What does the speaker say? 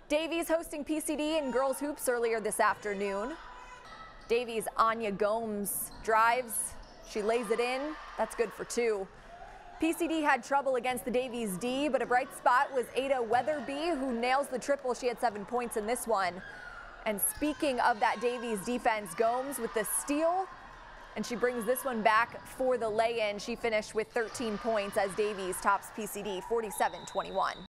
Davies hosting PCD in girls hoops earlier this afternoon. Davies' Anya Gomes drives. She lays it in. That's good for two. PCD had trouble against the Davies D, but a bright spot was Ada Weatherby, who nails the triple. She had 7 points in this one. And speaking of that Davies defense, Gomes with the steal, and she brings this one back for the lay-in. She finished with 13 points as Davies tops PCD 47-21.